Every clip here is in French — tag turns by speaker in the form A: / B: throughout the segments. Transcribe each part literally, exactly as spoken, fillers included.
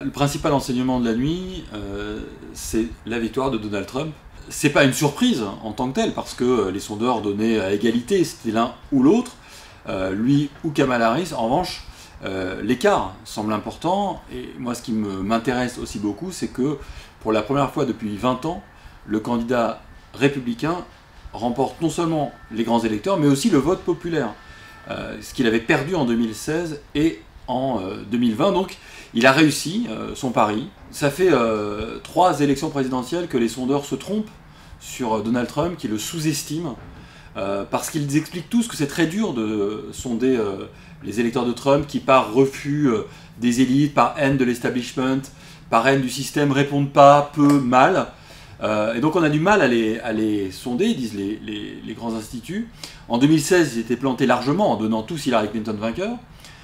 A: Le principal enseignement de la nuit, euh, c'est la victoire de Donald Trump. C'est pas une surprise en tant que telle, parce que les sondeurs donnaient à égalité, c'était l'un ou l'autre, euh, lui ou Kamala Harris. En revanche, euh, l'écart semble important, et moi ce qui m'intéresse aussi beaucoup, c'est que pour la première fois depuis vingt ans, le candidat républicain remporte non seulement les grands électeurs, mais aussi le vote populaire, euh, ce qu'il avait perdu en deux mille seize et en euh, deux mille vingt. Donc il a réussi euh, son pari. Ça fait euh, trois élections présidentielles que les sondeurs se trompent sur Donald Trump, qui le sous-estiment, euh, parce qu'ils expliquent tous que c'est très dur de sonder euh, les électeurs de Trump qui, par refus euh, des élites, par haine de l'establishment, par haine du système, répondent pas, peu, mal. Euh, et donc on a du mal à les, à les sonder, disent les, les, les grands instituts. En deux mille seize, ils étaient plantés largement en donnant tous Hillary Clinton vainqueur.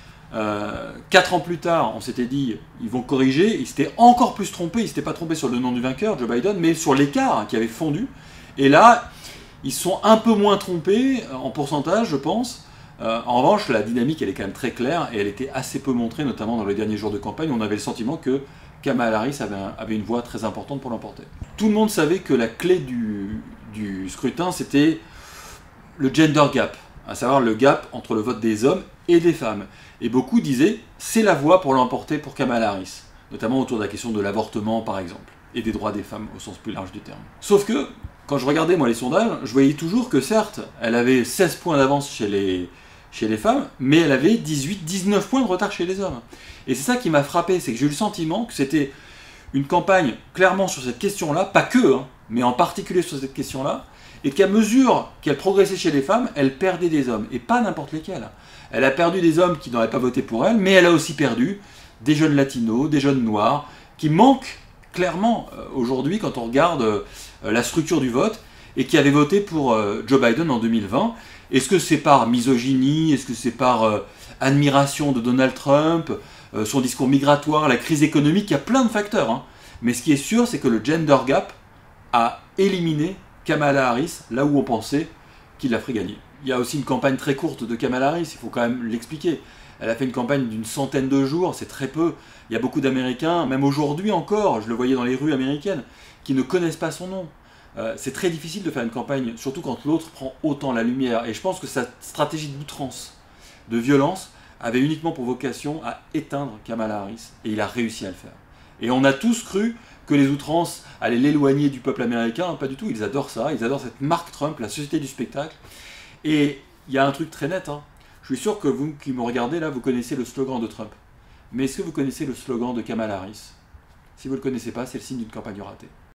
A: Euh, quatre ans plus tard, on s'était dit, ils vont corriger, ils s'étaient encore plus trompés, ils ne s'étaient pas trompés sur le nom du vainqueur, Joe Biden, mais sur l'écart hein, qui avait fondu. Et là, ils sont un peu moins trompés en pourcentage, je pense. Euh, en revanche, la dynamique, elle est quand même très claire, et elle était assez peu montrée, notamment dans les derniers jours de campagne, où on avait le sentiment que Kamala Harris avait, un, avait une voix très importante pour l'emporter. Tout le monde savait que la clé du, du scrutin, c'était le gender gap, à savoir le gap entre le vote des hommes et des femmes. Et beaucoup disaient, c'est la voie pour l'emporter pour Kamala Harris, notamment autour de la question de l'avortement par exemple, et des droits des femmes au sens plus large du terme. Sauf que, quand je regardais moi les sondages, je voyais toujours que certes, elle avait seize points d'avance chez les, chez les femmes, mais elle avait dix-huit, dix-neuf points de retard chez les hommes. Et c'est ça qui m'a frappé, c'est que j'ai eu le sentiment que c'était une campagne clairement sur cette question-là, pas que, hein, mais en particulier sur cette question-là, et qu'à mesure qu'elle progressait chez les femmes, elle perdait des hommes, et pas n'importe lesquels. Elle a perdu des hommes qui n'auraient pas voté pour elle, mais elle a aussi perdu des jeunes latinos, des jeunes noirs, qui manquent clairement euh, aujourd'hui quand on regarde euh, la structure du vote, et qui avaient voté pour euh, Joe Biden en deux mille vingt. Est-ce que c'est par misogynie? Est-ce que c'est par euh, admiration de Donald Trump, euh, son discours migratoire, la crise économique? Il y a plein de facteurs. Hein. Mais ce qui est sûr, c'est que le gender gap a éliminé Kamala Harris, là où on pensait qu'il la ferait gagner. Il y a aussi une campagne très courte de Kamala Harris, il faut quand même l'expliquer. Elle a fait une campagne d'une centaine de jours, c'est très peu. Il y a beaucoup d'Américains, même aujourd'hui encore, je le voyais dans les rues américaines, qui ne connaissent pas son nom. Euh, c'est très difficile de faire une campagne, surtout quand l'autre prend autant la lumière. Et je pense que sa stratégie d'outrance, de violence, avait uniquement pour vocation à éteindre Kamala Harris, et il a réussi à le faire. Et on a tous cru que les outrances allaient l'éloigner du peuple américain, pas du tout, ils adorent ça, ils adorent cette marque Trump, la société du spectacle. Et il y a un truc très net, hein. Je suis sûr que vous qui me regardez là, vous connaissez le slogan de Trump. Mais est-ce que vous connaissez le slogan de Kamala Harris? Si vous ne le connaissez pas, c'est le signe d'une campagne ratée.